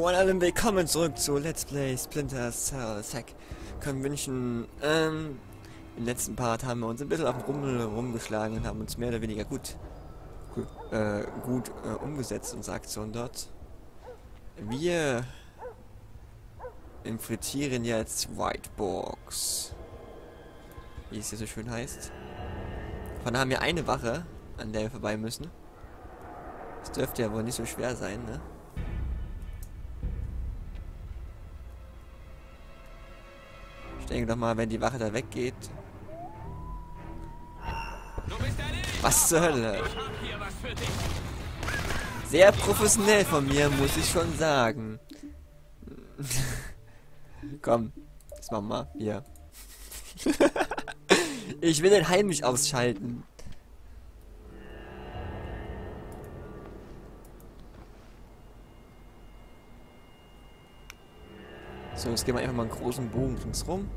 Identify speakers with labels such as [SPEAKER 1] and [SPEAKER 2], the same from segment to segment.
[SPEAKER 1] Hallo und allen willkommen zurück zu Let's Play Splinter Cell Sack Convention. Im letzten Part haben wir uns ein bisschen auf dem Rummel rumgeschlagen und haben uns mehr oder weniger gut umgesetzt, unsere Aktion dort. Wir infiltrieren jetzt Whitebox, wie es hier so schön heißt. Von haben wir eine Wache, an der wir vorbei müssen. Das dürfte ja wohl nicht so schwer sein, ne? Ich denke doch mal, wenn die Wache da weggeht. Was zur Hölle? Sehr professionell von mir, muss ich schon sagen. Komm, das machen wir hier. Ich will den heimlich ausschalten. So, jetzt gehen wir einfach mal einen großen Bogen ringsrum.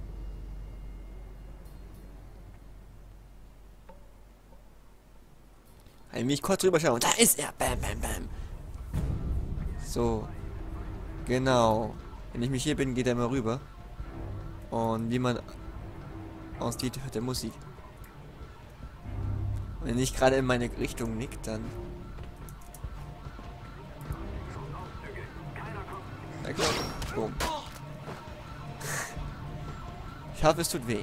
[SPEAKER 1] Heimlich kurz drüber schauen. Da ist er. Bam, bam, bam. So. Genau. Wenn ich mich hier bin, geht er mal rüber. Und wie man aussieht, hört er Musik. Und wenn er nicht gerade in meine Richtung nickt, dann... Okay. Boom. Ich hoffe, es tut weh.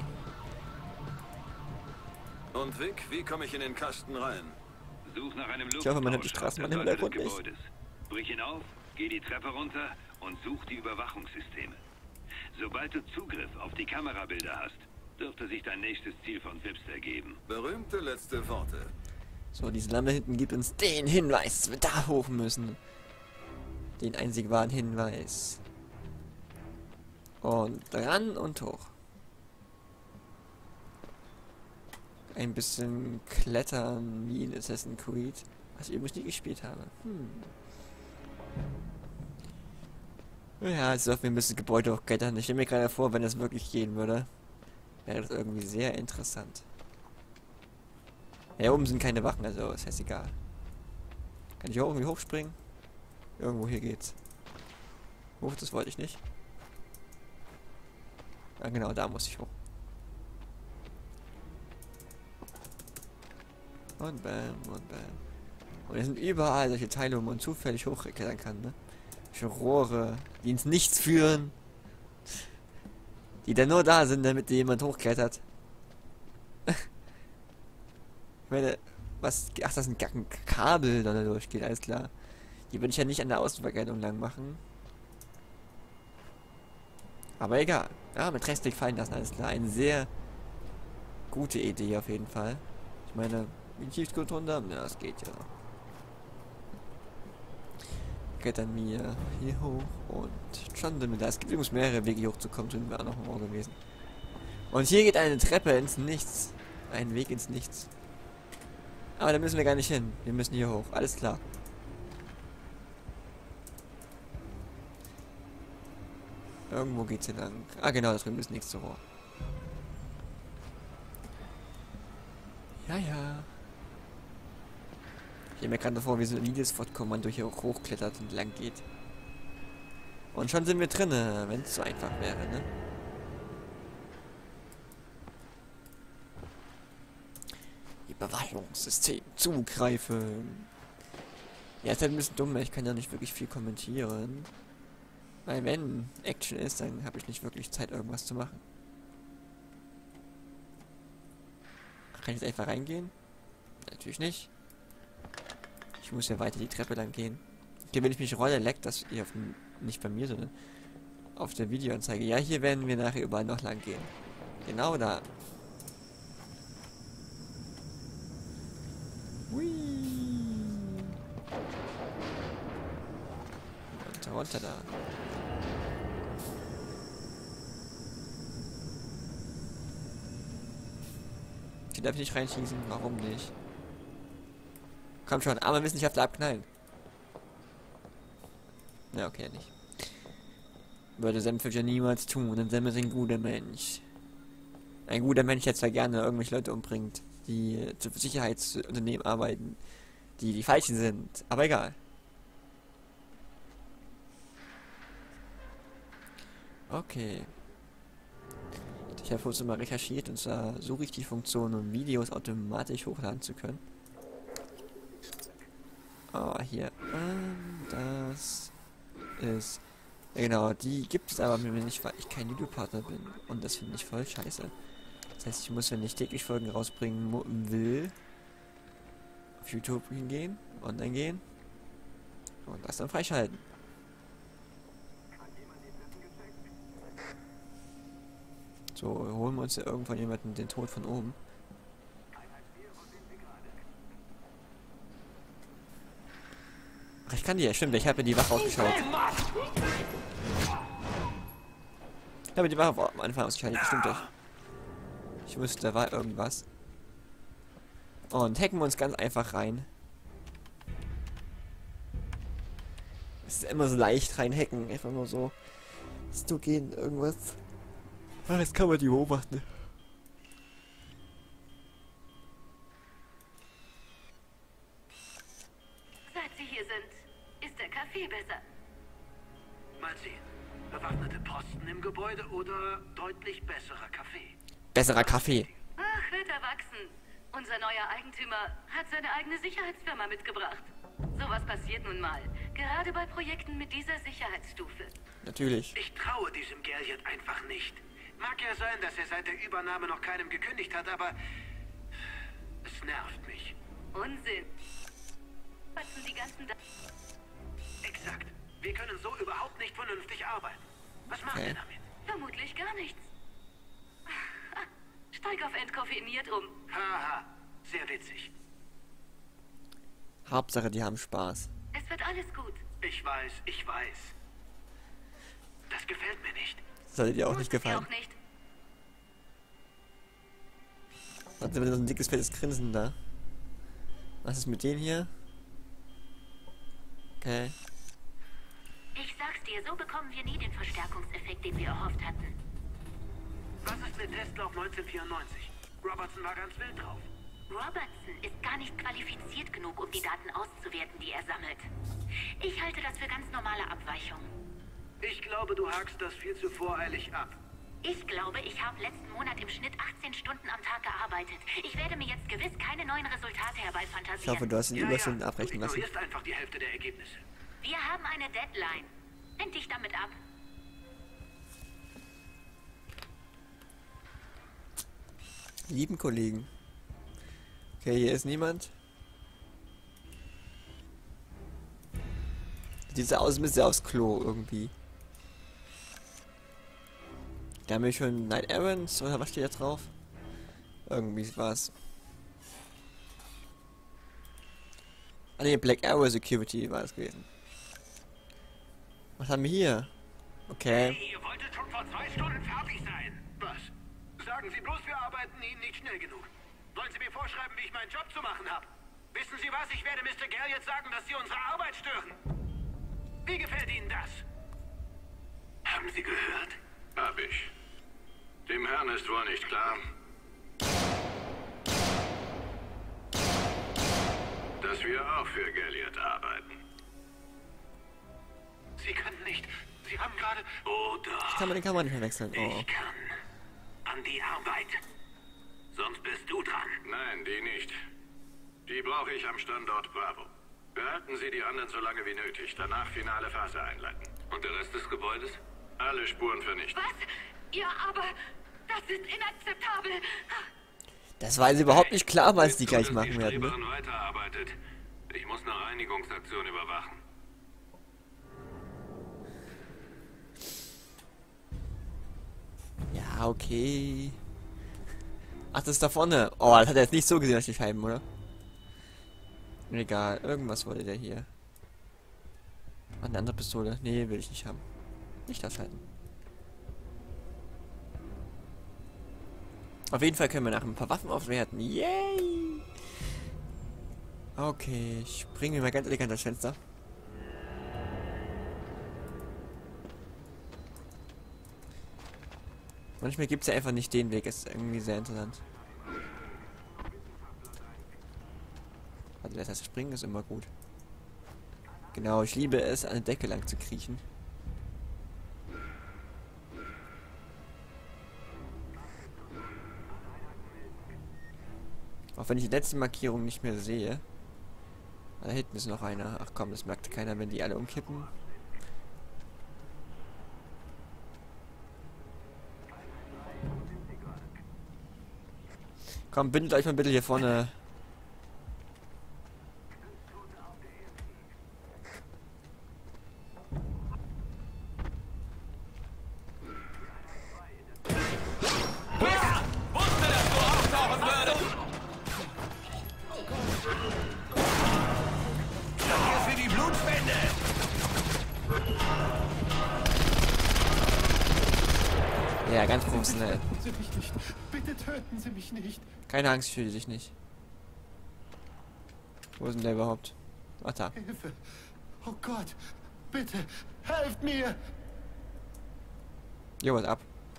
[SPEAKER 2] Und Vic, wie komme ich in den Kasten rein?
[SPEAKER 3] Such nach einem
[SPEAKER 1] Ich hoffe, man hört die Straßenbahn im Hintergrund nicht.
[SPEAKER 3] Brich ihn auf, geh die Treppe runter und such die Überwachungssysteme. Sobald du Zugriff auf die Kamerabilder hast, dürfte sich dein nächstes Ziel von Vips ergeben.
[SPEAKER 2] Berühmte letzte Worte.
[SPEAKER 1] So, diese Lampe hinten gibt uns den Hinweis, dass wir da hoch müssen. Den einzig wahren Hinweis. Und ran und hoch. Ein bisschen klettern wie in Assassin's Creed, was ich übrigens nie gespielt habe. Ja, also wir müssen Gebäude hochklettern. Ich stelle mir gerade vor, wenn das wirklich gehen würde, wäre das irgendwie sehr interessant. Ja, oben sind keine Wachen, also ist heißt egal. Kann ich auch irgendwie hochspringen? Irgendwo hier geht's. Hoch, das wollte ich nicht. Ja, genau, da muss ich hoch. Und bam, und bam. Und es sind überall solche Teile, wo man zufällig hochklettern kann, ne? Solche Rohre, die ins Nichts führen. Die dann nur da sind, damit jemand hochklettert. Ich meine, was... Ach, das sind Kabel, da durchgeht, alles klar. Die würde ich ja nicht an der Außenverkleidung lang machen. Aber egal. Ja, mit Restweg fallen lassen, alles klar. Eine sehr gute Idee auf jeden Fall. Ich meine, wie tief kommt runter? Ja, das geht ja. Klettern wir hier hoch und schon sind wir da. Es gibt übrigens mehrere Wege hochzukommen, sind wir auch noch im Ohr gewesen. Und hier geht eine Treppe ins Nichts. Ein Weg ins Nichts. Aber da müssen wir gar nicht hin. Wir müssen hier hoch. Alles klar. Irgendwo geht's hier lang. Ah, genau, da drüben ist nichts zu Rohr. Ja, ja. Ich stelle mir gerade vor, wie so ein Lidl-Kommando hier hochklettert und lang geht. Und schon sind wir drinne, wenn es so einfach wäre, ne? Überwachungssystem zugreifen. Ja, ist halt ein bisschen dumm, ich kann ja nicht wirklich viel kommentieren. Weil wenn Action ist, dann habe ich nicht wirklich Zeit, irgendwas zu machen. Kann ich jetzt einfach reingehen? Natürlich nicht. Ich muss ja weiter die Treppe lang gehen. Okay, wenn ich mich rolle, leckt das hier auf dem, nicht bei mir, sondern auf der Videoanzeige. Ja, hier werden wir nachher überall noch lang gehen. Genau da. Hui. Und runter da. Die darf ich nicht reinschießen. Warum nicht? Komm schon, armer Wissenschaftler abknallen. Ja, okay, nicht. Würde Semfischer niemals tun, denn Sem ist ein guter Mensch. Ein guter Mensch, der zwar gerne irgendwelche Leute umbringt, die zu Sicherheitsunternehmen arbeiten, die die Falschen sind, aber egal. Okay. Ich habe vorhin mal recherchiert und zwar suche ich die Funktion, um Videos automatisch hochladen zu können. Ah, hier. Das ist... Ja, genau, die gibt es aber mir nicht, weil ich kein Videopartner bin. Und das finde ich voll scheiße. Das heißt, ich muss, wenn ich täglich Folgen rausbringen will, auf YouTube hingehen, online gehen und das dann freischalten. So, holen wir uns ja irgendwann jemanden den Tod von oben. Ach, ich kann die ja, stimmt, ich habe ja die Wache ausgeschaltet. Ich habe die Wache am Anfang ausgeschaltet, stimmt doch. Ich wusste, da war irgendwas. Und hacken wir uns ganz einfach rein. Es ist immer so leicht reinhacken, einfach nur so. Ist du gehen, irgendwas. Ach, jetzt kann man die beobachten.
[SPEAKER 4] Seit Sie hier sind, ist der Kaffee besser.
[SPEAKER 5] Mal sehen. Bewaffnete Posten im Gebäude oder deutlich besserer Kaffee?
[SPEAKER 1] Besserer Kaffee.
[SPEAKER 4] Ach, wird erwachsen. Unser neuer Eigentümer hat seine eigene Sicherheitsfirma mitgebracht. Sowas passiert nun mal. Gerade bei Projekten mit dieser Sicherheitsstufe.
[SPEAKER 1] Natürlich.
[SPEAKER 5] Ich traue diesem Gerliet einfach nicht. Mag ja sein, dass er seit der Übernahme noch keinem gekündigt hat, aber es nervt mich.
[SPEAKER 4] Unsinn. Was sind die ganzen
[SPEAKER 5] Exakt. Wir können so überhaupt nicht vernünftig arbeiten. Was macht
[SPEAKER 1] Okay.
[SPEAKER 5] er damit?
[SPEAKER 4] Vermutlich gar nichts. Steig auf entkoffeiniert um.
[SPEAKER 5] Haha, sehr witzig.
[SPEAKER 1] Hauptsache, die haben Spaß.
[SPEAKER 4] Es wird alles gut.
[SPEAKER 5] Ich weiß, ich weiß. Das gefällt mir nicht.
[SPEAKER 1] Das sollte dir auch
[SPEAKER 4] Muss
[SPEAKER 1] nicht
[SPEAKER 4] es dir
[SPEAKER 1] gefallen.
[SPEAKER 4] auch nicht.
[SPEAKER 1] Was ist denn so ein dickes, fettes Grinsen da? Was ist mit denen hier? Okay.
[SPEAKER 4] Ich sag's dir, so bekommen wir nie den Verstärkungseffekt, den wir erhofft hatten.
[SPEAKER 5] Was ist mit Testlauf 1994? Robertson war ganz wild drauf.
[SPEAKER 4] Robertson ist gar nicht qualifiziert genug, um die Daten auszuwerten, die er sammelt. Ich halte das für ganz normale Abweichungen.
[SPEAKER 5] Ich glaube, du hakst das viel zu voreilig ab.
[SPEAKER 4] Ich glaube, ich habe letzten Monat im Schnitt 18 Stunden am Tag gearbeitet. Ich werde mir jetzt gewiss keine neuen Resultate
[SPEAKER 1] Ich
[SPEAKER 4] herbeifantasieren.
[SPEAKER 1] hoffe, du hast die Überstunden
[SPEAKER 5] du
[SPEAKER 1] abrechnen lassen.
[SPEAKER 5] ignorierst einfach die Hälfte der Ergebnisse.
[SPEAKER 4] Wir haben eine Deadline. Find dich damit ab.
[SPEAKER 1] Lieben Kollegen. Okay, hier ist niemand. Sieht so aus, als müsste er aufs Klo irgendwie. Da haben wir schon Night Errands oder was steht da drauf? Irgendwie war's. Ah ne, Black Arrow Security war es gewesen. Was haben wir hier? Okay.
[SPEAKER 5] Ihr wolltet schon vor 2 Stunden fertig sein. Was? Sagen Sie bloß, wir arbeiten Ihnen nicht schnell genug. Wollen Sie mir vorschreiben, wie ich meinen Job zu machen habe? Wissen Sie was? Ich werde Mr. Gale jetzt sagen, dass Sie unsere Arbeit stören. Wie gefällt Ihnen das? Haben Sie gehört?
[SPEAKER 3] Hab ich. Dem Herrn ist wohl nicht klar, dass wir auch für Gerliet arbeiten.
[SPEAKER 5] Sie können nicht. Sie haben gerade... Oh doch.
[SPEAKER 1] Ich kann man den Kamera nicht mehr wechseln. Oh.
[SPEAKER 5] Ich kann. An die Arbeit. Sonst bist du dran.
[SPEAKER 3] Nein, die nicht. Die brauche ich am Standort Bravo. Behalten Sie die anderen so lange wie nötig. Danach finale Phase einleiten. Und der Rest des Gebäudes? Alle Spuren vernichten.
[SPEAKER 4] Was? Ja, aber das ist inakzeptabel.
[SPEAKER 1] Das war jetzt überhaupt nicht klar, was die
[SPEAKER 3] Ist
[SPEAKER 1] gleich
[SPEAKER 3] gut, dass
[SPEAKER 1] machen
[SPEAKER 3] die
[SPEAKER 1] werden. Ne?
[SPEAKER 3] Streberin weiterarbeitet. Ich muss eine Reinigungsaktion überwachen.
[SPEAKER 1] Ja, okay. Ach, das ist da vorne. Oh, das hat er jetzt nicht so gesehen durch die Scheiben, oder? Egal, irgendwas wollte der hier. Eine andere Pistole. Nee, will ich nicht haben. Nicht ausschalten. Auf jeden Fall können wir nach ein paar Waffen aufwerten. Yay! Okay, ich springe mir mal ganz elegant das Fenster. Manchmal gibt es ja einfach nicht den Weg. Das ist irgendwie sehr interessant. Also das heißt, springen ist immer gut. Genau, ich liebe es, an der Decke lang zu kriechen. Auch wenn ich die letzte Markierung nicht mehr sehe. Da hinten ist noch einer. Ach komm, das merkt keiner, wenn die alle umkippen. Komm, bindet euch mal bitte hier vorne. Ja, ganz professionell.
[SPEAKER 5] Töten Sie mich nicht. Bitte töten Sie mich nicht.
[SPEAKER 1] Keine Angst, ich töte dich nicht. Wo ist denn der überhaupt? Ach da.
[SPEAKER 5] Hilfe. Oh Gott. Bitte. Helft mir.
[SPEAKER 1] Jo, was ab?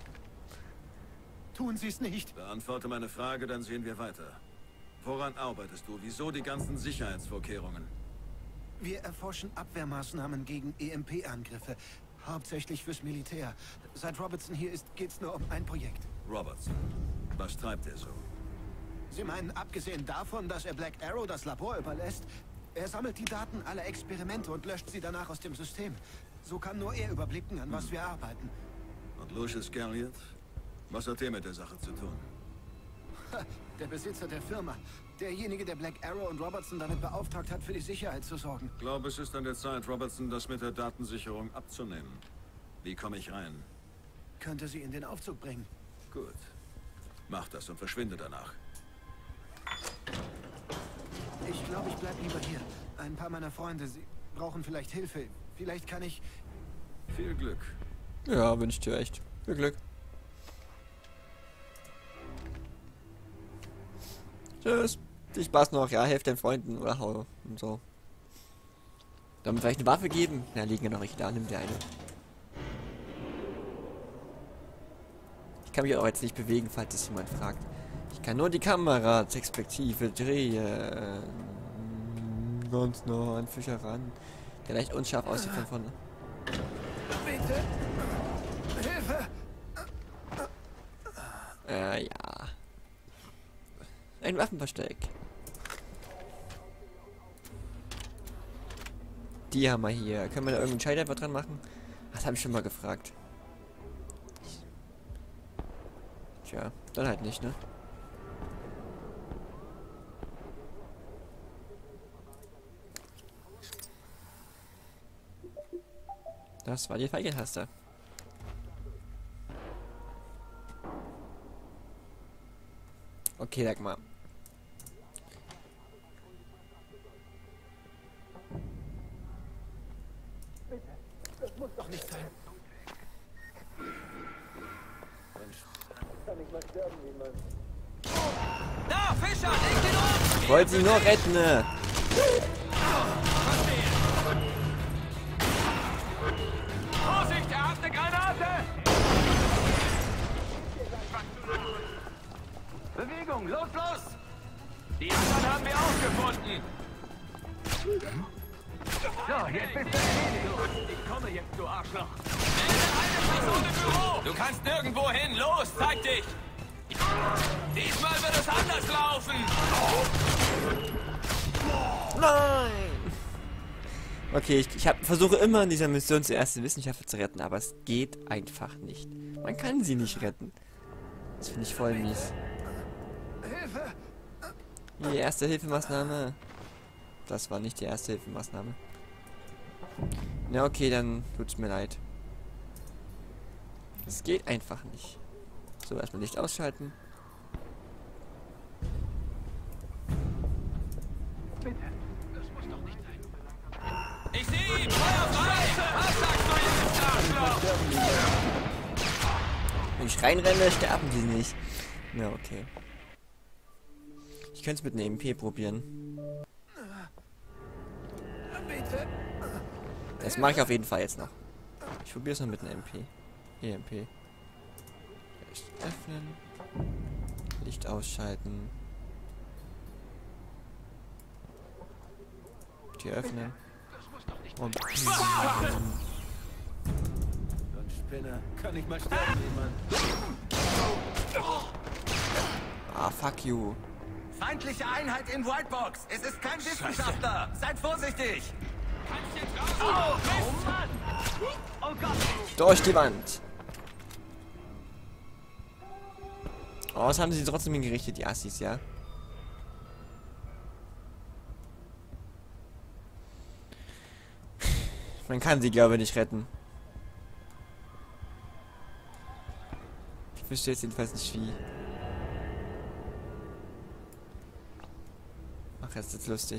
[SPEAKER 5] Tun Sie es nicht.
[SPEAKER 2] Beantworte meine Frage, dann sehen wir weiter. Woran arbeitest du? Wieso die ganzen Sicherheitsvorkehrungen?
[SPEAKER 5] Wir erforschen Abwehrmaßnahmen gegen EMP-Angriffe. Hauptsächlich fürs Militär. Seit Robertson hier ist, geht's nur um ein Projekt.
[SPEAKER 2] Robertson. Was treibt er so?
[SPEAKER 5] Sie meinen, abgesehen davon, dass er Black Arrow das Labor überlässt, er sammelt die Daten aller Experimente und löscht sie danach aus dem System. So kann nur er überblicken, an was wir arbeiten.
[SPEAKER 2] Und Lucius Garriott? Was hat er mit der Sache zu tun?
[SPEAKER 5] Der Besitzer der Firma. Derjenige, der Black Arrow und Robertson damit beauftragt hat, für die Sicherheit zu sorgen.
[SPEAKER 2] Ich glaube, es ist an der Zeit, Robertson das mit der Datensicherung abzunehmen. Wie komme ich rein?
[SPEAKER 5] Könnte sie in den Aufzug bringen.
[SPEAKER 2] Gut. Mach das und verschwinde danach.
[SPEAKER 5] Ich glaube, ich bleib lieber hier. Ein paar meiner Freunde, sie brauchen vielleicht Hilfe. Vielleicht kann ich...
[SPEAKER 2] Viel Glück.
[SPEAKER 1] Ja, wünsche ich dir echt. Viel Glück. Tschüss. Viel Spaß noch. Ja, helft den Freunden oder hau und so. Dann vielleicht eine Waffe geben? Na, liegen ja noch richtig da. Nimm dir eine. Ich kann mich auch jetzt nicht bewegen, falls es jemand fragt. Ich kann nur die Kameraperspektive drehen. Ganz nah an Fischer ran. Der leicht unscharf aussieht von vorne.
[SPEAKER 5] Bitte! Hilfe!
[SPEAKER 1] Ja. Ein Waffenversteck. Die haben wir hier. Können wir da irgendeinen Scheider dran machen? Ach, das habe ich schon mal gefragt. Tja, dann halt nicht, ne? Das war die Feige-Taste. Okay, sag mal.
[SPEAKER 5] Das muss doch nicht sein.
[SPEAKER 6] Da, Fischer, leg den um!
[SPEAKER 1] Ich wollte sie nur retten, ne?
[SPEAKER 6] Vorsicht, er hat eine Granate! Bewegung, los, los! Die anderen haben wir aufgefunden! So, jetzt bist du erledigt. Ich komme jetzt, du Arschloch. Melde eine Person im Büro! Du kannst nirgendwo hin. Los, zeig dich! Diesmal wird es anders laufen!
[SPEAKER 1] Nein! Okay, ich versuche immer in dieser Mission zuerst die Wissenschaftler zu retten, aber es geht einfach nicht. Man kann sie nicht retten. Das finde ich voll mies.
[SPEAKER 5] Hilfe!
[SPEAKER 1] Die Erste-Hilfe-Maßnahme. Das war nicht die Erste-Hilfe-Maßnahme. Na okay, dann tut's mir leid. Es geht einfach nicht. So, erstmal Licht ausschalten.
[SPEAKER 5] Bitte! Das muss doch nicht sein.
[SPEAKER 6] Ich sehe ihn! Feuer frei! Was sagst du jetzt, Arschloch?
[SPEAKER 1] Wenn ich reinrenne, sterben die nicht. Na okay. Ich könnte es mit einem MP probieren.
[SPEAKER 5] Bitte!
[SPEAKER 1] Das mache ich auf jeden Fall jetzt noch. Ich probiere es noch mit einem MP. EMP. Licht öffnen. Licht ausschalten. Tür öffnen. Und
[SPEAKER 5] So ein Spinner. Kann ich mal sterben, Mann.
[SPEAKER 1] ah, fuck you.
[SPEAKER 5] Feindliche Einheit in Whitebox. Es ist kein Wissenschaftler. Seid vorsichtig.
[SPEAKER 6] Kannst jetzt raus! Oh Mann! Oh Gott!
[SPEAKER 1] Durch die Wand. Oh, was haben sie trotzdem hingerichtet, die Assis, ja? Man kann sie, glaube ich, nicht retten. Ich wüsste jetzt jedenfalls nicht wie. Ach, jetzt ist lustig.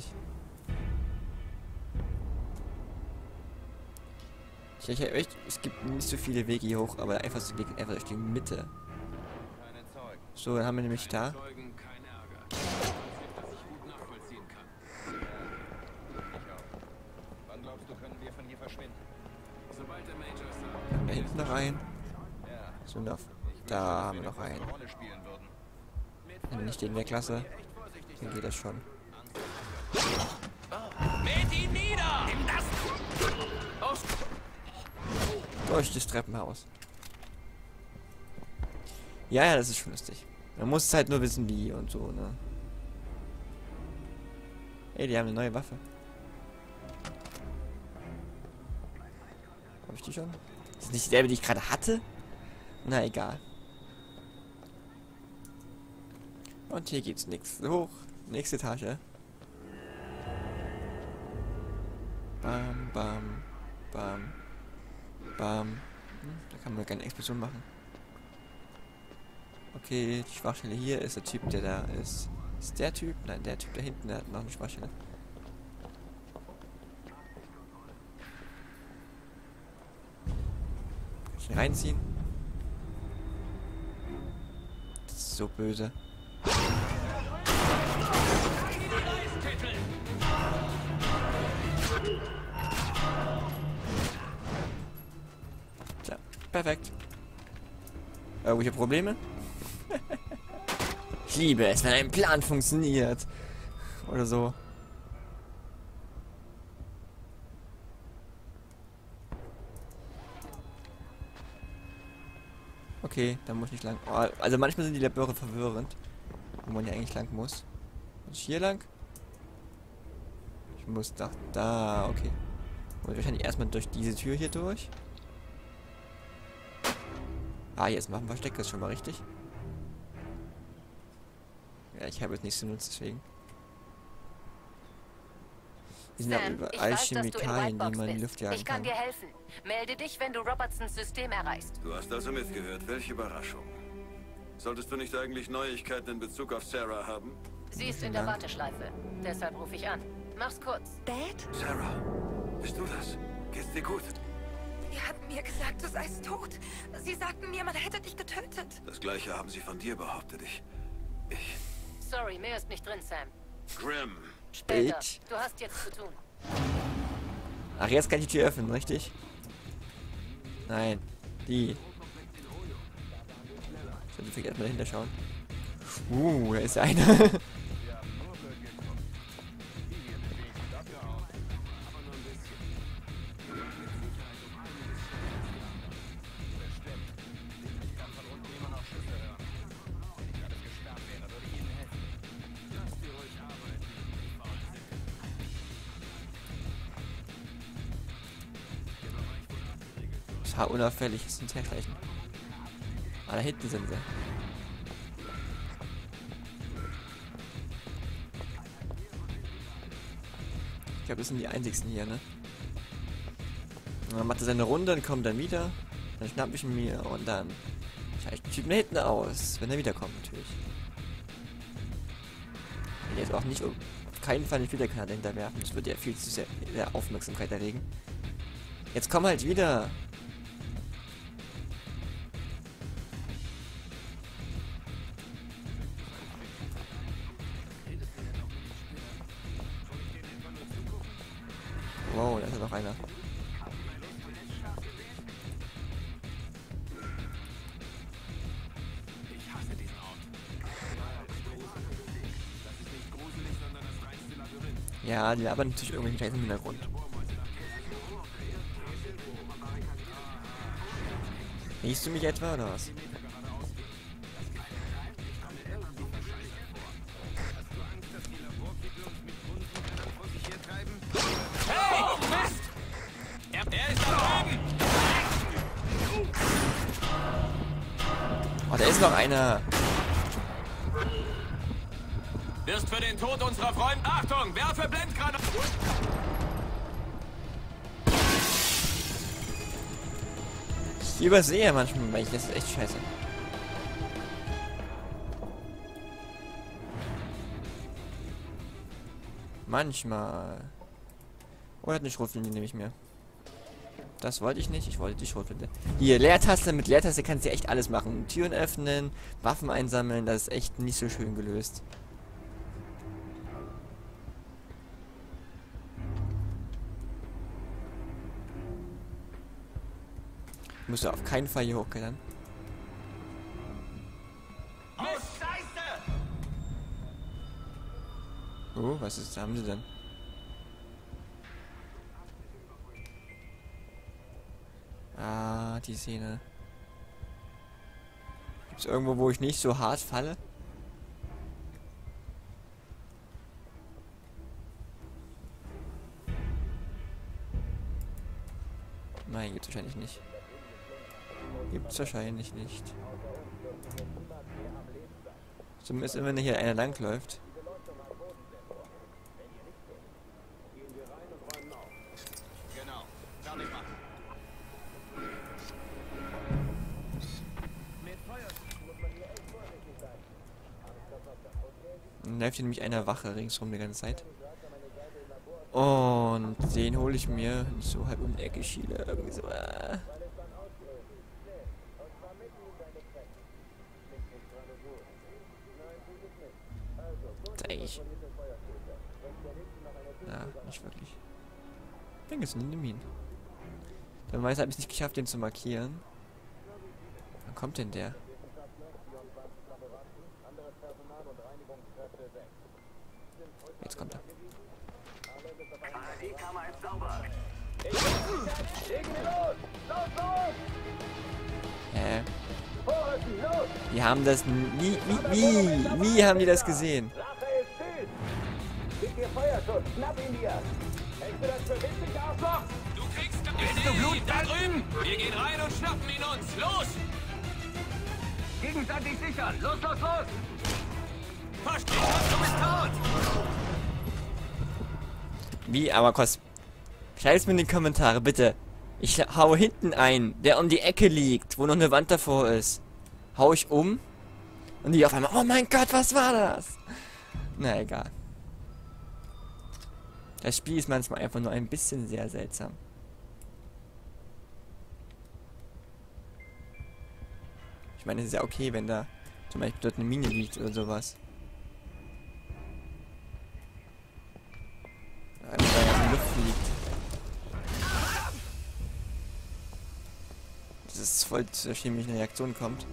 [SPEAKER 1] Ich echt, es gibt nicht so viele Wege hier hoch, aber einfach so Weg einfach durch die Mitte. So, dann haben wir nämlich da.
[SPEAKER 6] Zeugen, kein Ärger. Das ich gut nachvollziehen kann.
[SPEAKER 5] Wann glaubst du, können wir von hier verschwinden?
[SPEAKER 6] Sobald der Major sagt.
[SPEAKER 1] Wir haben da hinten noch einen. So, da haben wir noch einen. Wenn nicht den der Klasse, dann geht das schon.
[SPEAKER 6] Mäht ihn nieder! Nimm das! Aus!
[SPEAKER 1] Durch das Treppenhaus. Ja, ja, das ist schon lustig. Man muss halt nur wissen, wie und so, ne? Ey, die haben eine neue Waffe. Habe ich die schon? Ist das nicht dieselbe, die ich gerade hatte? Na, egal. Und hier geht's nix hoch. Nächste Etage. Bam, bam, bam, bam. Da kann man keine Explosion machen. Okay, die Schwachstelle hier ist der Typ, der da ist. Ist der Typ? Nein, der Typ da hinten, der hat noch eine Schwachstelle. Kann ich ihn reinziehen? Das ist so böse. Tja, perfekt. Irgendwelche Probleme? Ich liebe es, wenn ein Plan funktioniert. Oder so. Okay, da muss ich lang. Oh, also manchmal sind die Labore verwirrend. Wo man ja eigentlich lang muss. Muss ich hier lang? Ich muss da, okay. Muss ich wahrscheinlich erstmal durch diese Tür hier durch. Ah, jetzt machen wir Stecker, ist schon mal richtig. Ja, ich habe jetzt nichts zu nutzen, deswegen. Die sind ja überall Chemikalien, die man in die Luft jagen kann.
[SPEAKER 4] Ich kann dir helfen. Melde dich, wenn du Robertsons System erreichst.
[SPEAKER 2] Du hast also mitgehört. Welche Überraschung. Solltest du nicht eigentlich Neuigkeiten in Bezug auf Sarah haben?
[SPEAKER 4] Sie ist in der Warteschleife. Deshalb rufe ich an. Mach's kurz.
[SPEAKER 7] Dad?
[SPEAKER 2] Sarah, bist du das? Geht's dir gut?
[SPEAKER 7] Die hatten mir gesagt, du seist tot. Sie sagten mir, man hätte dich getötet.
[SPEAKER 2] Das Gleiche haben sie von dir behauptet. Ich...
[SPEAKER 4] Sorry, mehr ist nicht drin, Sam.
[SPEAKER 2] Grim.
[SPEAKER 4] Später.
[SPEAKER 1] Bitch.
[SPEAKER 4] Du hast jetzt zu tun.
[SPEAKER 1] Ach, jetzt kann ich die Tür öffnen, richtig? Nein. Die. Sollte ich erstmal dahinter schauen. Da ist einer. Unauffällig ist ein Tiergleichen. Ah, da hinten sind sie. Ich glaube, das sind die einzigsten hier, ne? Und dann macht er seine Runde und kommt dann wieder. Dann schnapp ich ihn mir und dann schalte ich den Typen da hinten aus, wenn er wiederkommt, natürlich. Und jetzt auch nicht auf keinen Fall den Wiederkanal hinterwerfen. Das würde ja viel zu sehr Aufmerksamkeit erregen. Jetzt komm halt wieder! Wow, da ist ja noch einer.
[SPEAKER 6] Ich hasse diesen Ort. Das ist nicht gruselig, sondern das reinste Labyrinth.
[SPEAKER 1] Ja, die labern natürlich irgendwelchen Scheiß im Hintergrund. Riechst du mich etwa, oder was? ist noch einer.
[SPEAKER 6] Wirst für den Tod unserer Freunde... Achtung, werfe Blendgranate!
[SPEAKER 1] Ich übersehe manchmal, weil das ist echt scheiße. Manchmal. Oh, hat eine Schrotflinte, nehme ich mir. Das wollte ich nicht, ich wollte die Schrotflinte. Hier, Leertaste, mit Leertaste kannst du ja echt alles machen. Türen öffnen, Waffen einsammeln, das ist echt nicht so schön gelöst. Ich muss ja auf keinen Fall hier hochklettern.
[SPEAKER 6] Oh, Scheiße!
[SPEAKER 1] Oh, was ist, haben sie denn? Ah, die Szene. Gibt's irgendwo, wo ich nicht so hart falle? Nein, gibt's wahrscheinlich nicht. Gibt's wahrscheinlich nicht. Zumindest wenn hier einer langläuft.
[SPEAKER 6] Genau, fertig machen.
[SPEAKER 1] Dann läuft hier nämlich einer Wache ringsrum die ganze Zeit. Und den hole ich mir so halb um die Ecke schiele. Irgendwie so. Zeig ich. Ja, nicht wirklich. Ich denke, es sind die Minen. Dann habe ich es nicht geschafft, den zu markieren. Wann kommt denn der? Jetzt kommt er.
[SPEAKER 5] Die Kammer ist sauber.
[SPEAKER 1] Die haben das nie haben die das gesehen.
[SPEAKER 6] Du kriegst... Willst du Blut da drüben? Wir gehen rein und schnappen ihn uns. Los!
[SPEAKER 5] Gegenseitig sichern. Los, los, los!
[SPEAKER 6] Verstehst du, bist tot!
[SPEAKER 1] Wie, aber schreib's mir in die Kommentare, bitte. Ich hau hinten ein, der um die Ecke liegt, wo noch eine Wand davor ist. Hau ich um. Und die auf einmal, oh mein Gott, was war das? Na, egal. Das Spiel ist manchmal einfach nur ein bisschen sehr seltsam. Ich meine, es ist ja okay, wenn da zum Beispiel dort eine Mine liegt oder sowas. Wenn da ja in die Luft fliegt. Das ist voll zur chemischen Reaktion kommt.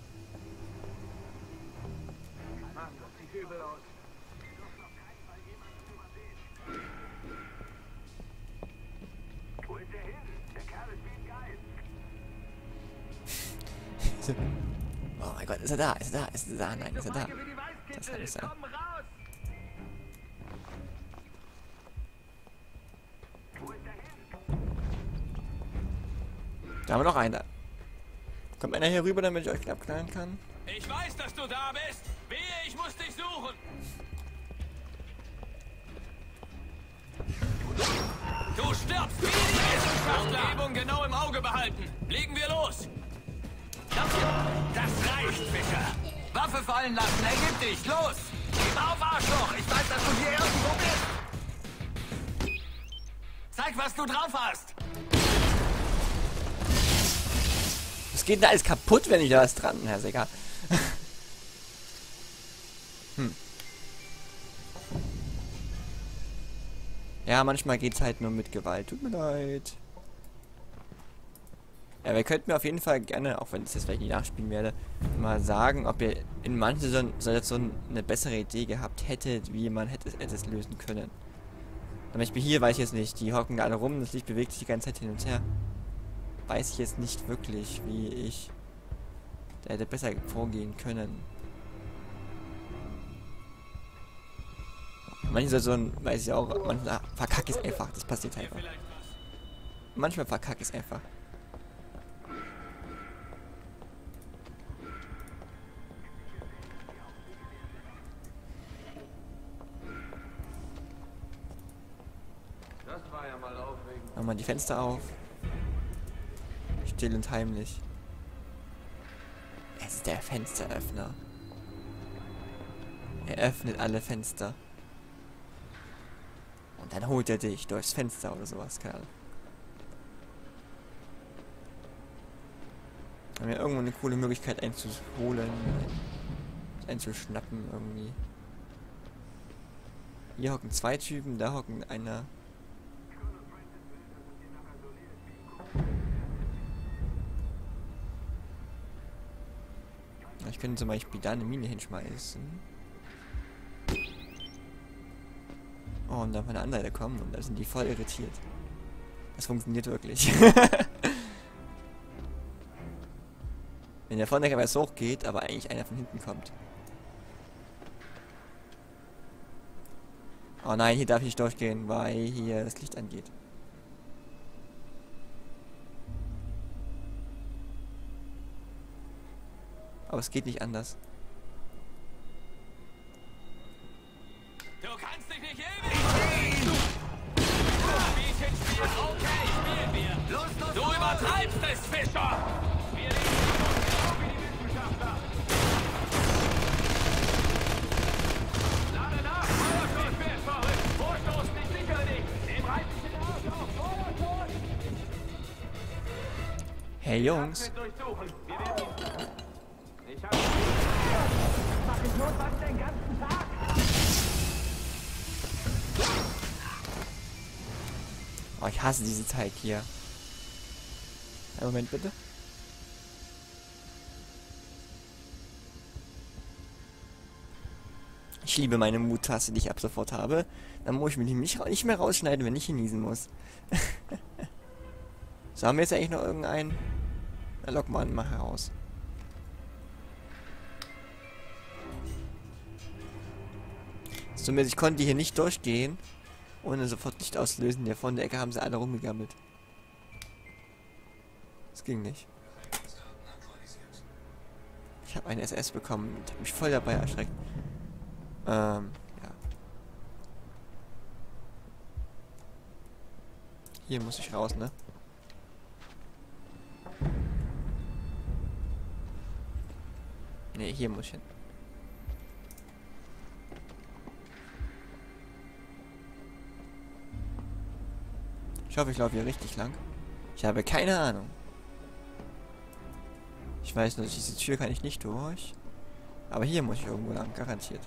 [SPEAKER 5] Wo ist der hin? Der Kerl ist wie ein Geist.
[SPEAKER 1] Oh mein Gott, ist er da? Ist er da? Ist er da? Nein, ist er da? Das kann nicht sein.
[SPEAKER 5] Komm raus! Wo ist der hin?
[SPEAKER 1] Da haben wir noch einen. Kommt einer hier rüber, damit ich euch abknallen kann?
[SPEAKER 6] Ich weiß, dass du da bist. Wehe, ich muss dich suchen. Du stirbst wie die Wissenschaftler. Umgebung genau im Auge behalten. Legen wir los.
[SPEAKER 5] Das reicht, Fischer! Waffe fallen lassen, ergib dich, los! Gib auf, Arschloch! Ich weiß, dass du hier irgendwo bist! Zeig, was du drauf hast!
[SPEAKER 1] Was geht denn da alles kaputt, wenn ich da was dran? Ja, ist egal. Ja, manchmal geht's halt nur mit Gewalt. Tut mir leid. Ja, wir könnten mir auf jeden Fall gerne, auch wenn ich das jetzt vielleicht nicht nachspielen werde, mal sagen, ob ihr in manchen Situationen eine bessere Idee gehabt hättet, wie man hätte es lösen können. Zum Beispiel hier weiß ich jetzt nicht, die hocken da alle rum, das Licht bewegt sich die ganze Zeit hin und her. Weiß ich jetzt nicht wirklich, wie ich da hätte besser vorgehen können. Manche Situationen weiß ich auch, manchmal verkacke ich es einfach, das passiert einfach. Manchmal verkacke ich es einfach. Machen wir die Fenster auf. Still und heimlich. Es ist der Fensteröffner. Er öffnet alle Fenster. Und dann holt er dich durchs Fenster oder sowas, keine Ahnung. Haben wir irgendwo eine coole Möglichkeit einzuholen, einzuschnappen irgendwie. Hier hocken 2 Typen, da hocken einer. Ich könnte zum Beispiel da eine Mine hinschmeißen. Oh, und dann von der anderen Seite kommen und da sind die voll irritiert. Das funktioniert wirklich. Wenn der vorne was hochgeht, aber eigentlich einer von hinten kommt. Oh nein, hier darf ich nicht durchgehen, weil hier das Licht angeht. Aber es geht nicht anders.
[SPEAKER 6] Du kannst dich nicht ewig spielen! Spielchen spielen, okay, spielen wir! Los, los, du übertreibst es, Fischer! Wir legen genau wie die Wissenschaftler! Lade nach, Feuerstoß wird verrückt! Vorstoß nicht sicherlich! Dem reiß ich den Arsch auf! Feuerstoß!
[SPEAKER 1] Hey Jungs!
[SPEAKER 6] Wir durchsuchen! Wir werden ihn... Ich hab...
[SPEAKER 5] Mach ich notfalls den ganzen Tag!
[SPEAKER 1] Oh, ich hasse diese Teig hier. Einen Moment bitte. Ich liebe meine Muttasse, die ich ab sofort habe. Dann muss ich mich nicht mehr rausschneiden, wenn ich hier niesen muss. So, haben wir jetzt eigentlich noch irgendeinen? Na, lock mal heraus. Zumindest ich konnte hier nicht durchgehen, ohne sofort Licht auslösen. Hier vorne in der Ecke haben sie alle rumgegammelt. Das ging nicht. Ich habe eine SS bekommen und habe mich voll dabei erschreckt. Ja. Hier muss ich raus, ne? Ne, hier muss ich hin. Ich hoffe, ich laufe hier richtig lang. Ich habe keine Ahnung. Ich weiß nur, diese Tür kann ich nicht durch. Aber hier muss ich irgendwo lang, garantiert.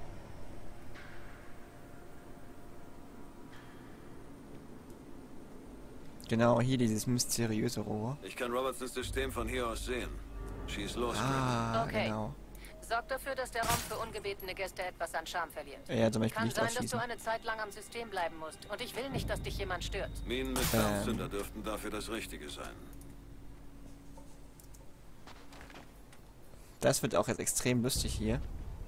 [SPEAKER 1] Genau, hier dieses mysteriöse Rohr.
[SPEAKER 2] Ich kann Robertsons System von hier aus sehen. Schieß los.
[SPEAKER 1] Ah,
[SPEAKER 8] Okay.
[SPEAKER 1] genau.
[SPEAKER 8] Sorg dafür, dass der Raum für ungebetene Gäste etwas an Charme verliert.
[SPEAKER 1] Ja, zum Beispiel
[SPEAKER 8] Kann
[SPEAKER 1] nicht
[SPEAKER 8] sein, dass du
[SPEAKER 1] ausschießen.
[SPEAKER 8] eine Zeit lang am System bleiben musst. Und ich will nicht, dass dich jemand stört.
[SPEAKER 2] Minen mit Dampfzünder dürften dafür das Richtige sein.
[SPEAKER 1] Das wird auch jetzt extrem lustig hier.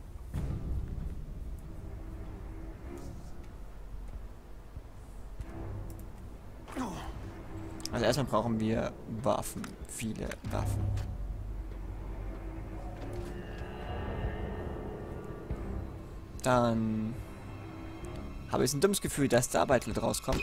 [SPEAKER 1] Also erstmal brauchen wir Waffen. Viele Waffen. Dann habe ich ein dummes Gefühl, dass da bald rauskommt.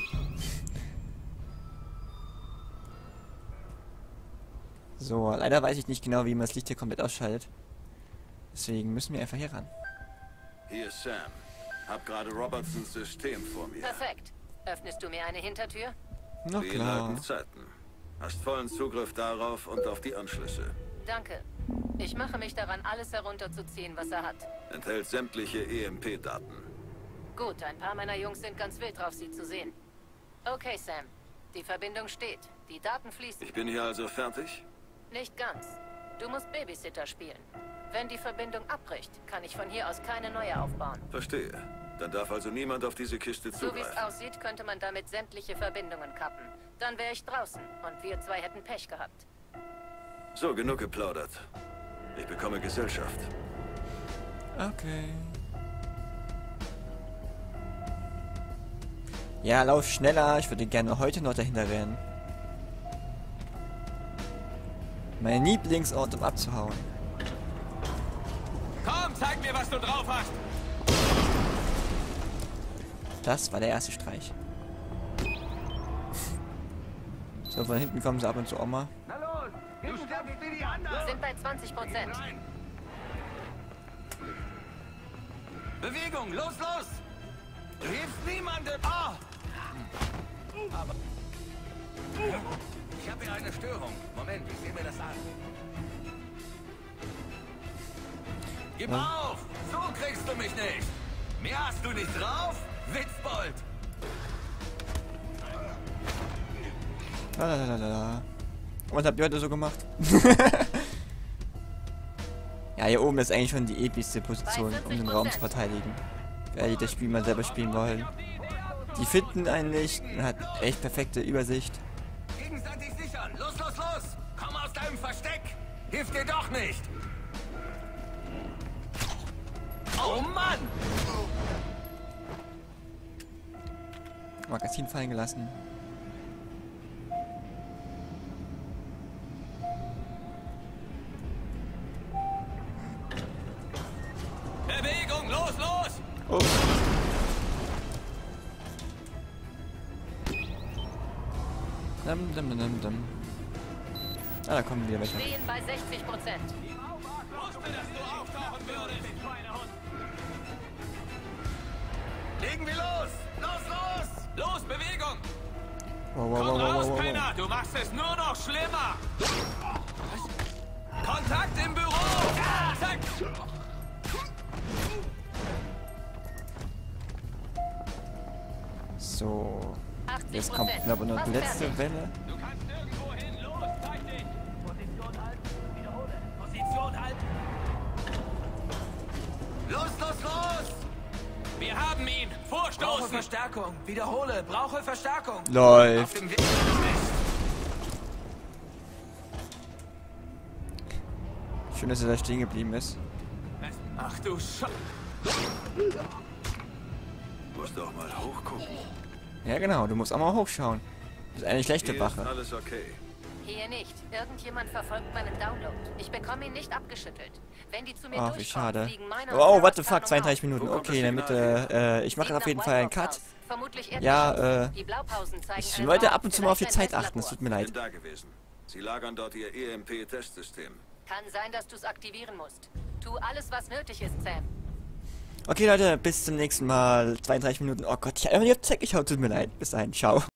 [SPEAKER 1] So, leider weiß ich nicht genau, wie man das Licht hier komplett ausschaltet. Deswegen müssen wir einfach hier ran.
[SPEAKER 2] Hier ist Sam. Hab gerade Robertsons System vor mir.
[SPEAKER 8] Perfekt. Öffnest du mir eine Hintertür?
[SPEAKER 1] Na
[SPEAKER 2] Die
[SPEAKER 1] klar.
[SPEAKER 2] alten Zeiten. Hast vollen Zugriff darauf und auf die Anschlüsse.
[SPEAKER 8] Danke. Ich mache mich daran, alles herunterzuziehen, was er hat.
[SPEAKER 2] Enthält sämtliche EMP-Daten.
[SPEAKER 8] Gut, ein paar meiner Jungs sind ganz wild drauf, sie zu sehen. Okay, Sam. Die Verbindung steht. Die Daten fließen.
[SPEAKER 2] Ich bin hier also fertig?
[SPEAKER 8] Nicht ganz. Du musst Babysitter spielen. Wenn die Verbindung abbricht, kann ich von hier aus keine neue aufbauen.
[SPEAKER 2] Verstehe. Dann darf also niemand auf diese Kiste
[SPEAKER 8] So wie es
[SPEAKER 2] zugreifen.
[SPEAKER 8] aussieht, könnte man damit sämtliche Verbindungen kappen. Dann wäre ich draußen und wir zwei hätten Pech gehabt.
[SPEAKER 2] So, genug geplaudert. Ich bekomme Gesellschaft.
[SPEAKER 1] Okay. Ja, lauf schneller. Ich würde gerne heute noch dahinter rennen. Mein Lieblingsort, um abzuhauen.
[SPEAKER 6] Komm, zeig mir, was du drauf hast!
[SPEAKER 1] Das war der erste Streich. So, von hinten kommen sie ab und zu auch mal.
[SPEAKER 5] Na los, du stirbst wie die anderen.
[SPEAKER 8] Sind bei 20%.
[SPEAKER 6] Bewegung, los, los! Du hilfst niemandem! Ah! Aber... Ich habe hier eine Störung. Moment, ich sehe mir das an. Gib auf! So kriegst du mich nicht! Mehr hast du nicht drauf? Witzbold!
[SPEAKER 1] Lalalala. Was habt ihr heute so gemacht? Ja, hier oben ist eigentlich schon die epischste Position, um den Raum zu verteidigen. Für alle, die das Spiel mal selber spielen wollen. Die finden eigentlich, man hat echt perfekte Übersicht.
[SPEAKER 6] Gegenseitig sichern! Los, los, los! Komm aus deinem Versteck! Hilft dir doch nicht! Oh Mann!
[SPEAKER 1] Magazin fallen gelassen.
[SPEAKER 6] Bewegung, los, los!
[SPEAKER 1] Oh. Ah, da kommen wieder welche.
[SPEAKER 8] Stehen bei 60%.
[SPEAKER 6] Wusste, dass du auftauchen würdest! Legen wir los! Los, los! Los, Bewegung!
[SPEAKER 1] Wow, wow,
[SPEAKER 6] Komm
[SPEAKER 1] wow, wow,
[SPEAKER 6] raus,
[SPEAKER 1] wow, wow.
[SPEAKER 6] Penner! Du machst es nur noch schlimmer! Kontakt im Büro! Ja, zack!
[SPEAKER 1] So.
[SPEAKER 8] 80%.
[SPEAKER 1] Jetzt kommt, glaube ich, noch die
[SPEAKER 8] Fast
[SPEAKER 1] letzte
[SPEAKER 8] fertig.
[SPEAKER 1] Welle.
[SPEAKER 6] Du kannst nirgendwo hin! Los, zeig dich! Position halten! Wiederhole! Position halten! Los, los, los! Wir haben ihn! Vorstoßen!
[SPEAKER 9] Brauche Verstärkung. Wiederhole. Brauche Verstärkung.
[SPEAKER 6] Auf
[SPEAKER 1] Läuft.
[SPEAKER 6] dem Weg!
[SPEAKER 1] Schön, dass er da stehen geblieben ist.
[SPEAKER 6] Ach du Sch...
[SPEAKER 2] Musst doch mal hochgucken.
[SPEAKER 1] Ja, genau. Du musst auch mal hochschauen. Das ist eine schlechte
[SPEAKER 2] Hier ist
[SPEAKER 1] Wache.
[SPEAKER 2] alles okay.
[SPEAKER 8] Hier nicht. Irgendjemand verfolgt meinen Download. Ich bekomme ihn nicht abgeschüttelt. Wenn die zu mir
[SPEAKER 1] Ach, wie
[SPEAKER 8] durchkommen,
[SPEAKER 1] schade.
[SPEAKER 8] fliegen meine
[SPEAKER 1] Oh,
[SPEAKER 8] und
[SPEAKER 1] what the
[SPEAKER 8] Sarahs
[SPEAKER 1] fuck,
[SPEAKER 8] Tarnung
[SPEAKER 1] 32
[SPEAKER 8] auf.
[SPEAKER 1] Minuten.
[SPEAKER 2] Wo kommt
[SPEAKER 1] Okay,
[SPEAKER 2] das
[SPEAKER 1] in der
[SPEAKER 2] Signal
[SPEAKER 1] Mitte, ich mache
[SPEAKER 8] Sieht
[SPEAKER 1] auf jeden
[SPEAKER 8] nach
[SPEAKER 1] Fall einen
[SPEAKER 8] White House
[SPEAKER 1] Cut.
[SPEAKER 8] aus. Vermutlich
[SPEAKER 1] Ja,
[SPEAKER 8] Erdbeeren. Die Blaupausen zeigen
[SPEAKER 1] ich
[SPEAKER 8] einen
[SPEAKER 1] wollte
[SPEAKER 8] Raum,
[SPEAKER 1] ab und zu mal auf die
[SPEAKER 8] vielleicht
[SPEAKER 1] Zeit
[SPEAKER 8] ein
[SPEAKER 1] achten, es tut mir
[SPEAKER 2] Bin
[SPEAKER 1] leid.
[SPEAKER 2] da gewesen. Sie lagern dort ihr EMP-Testsystem.
[SPEAKER 8] Kann sein, dass du es aktivieren musst. Tu alles, was nötig ist, Sam.
[SPEAKER 1] Okay, Leute, bis zum nächsten Mal. 32 Minuten. Oh Gott, ich habe einfach nicht auf Zeit geschaut, tut mir leid. Bis dahin, ciao.